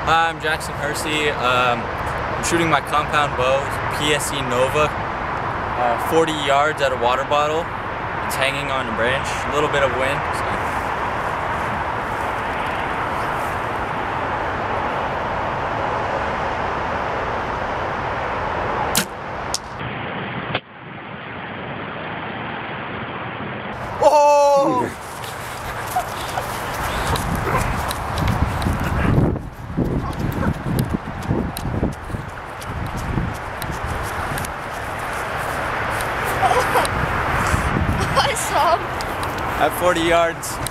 Hi, I'm Jackson Hersey. I'm shooting my compound bow, PSE Nova, 40 yards at a water bottle. It's hanging on a branch, a little bit of wind. Oh! Awesome! At 40 yards.